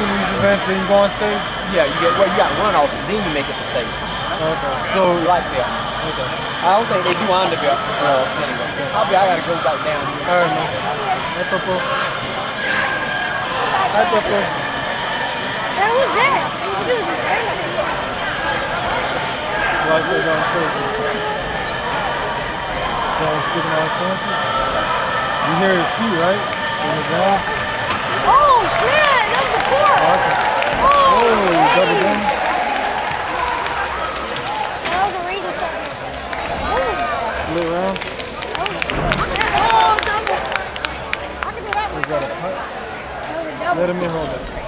racing these events and you go on stage? Yeah, you got runoffs and then you make it to stage. Okay. So Right there. okay. I don't think they do underbelt anyway. I gotta go back down here. All right, man. Hi, Popo. Hi, Popo. Hey, who's that? Who's that? Why is it on stage? So I'm sticking out his stance? You hear his feet, right? In the ground? Oh, snap! That was the four. Okay. Oh, you double down? That was a reason for it. Split round? Oh, double. I can do that one. Is that a punt? That was a double. Let him in, hold it.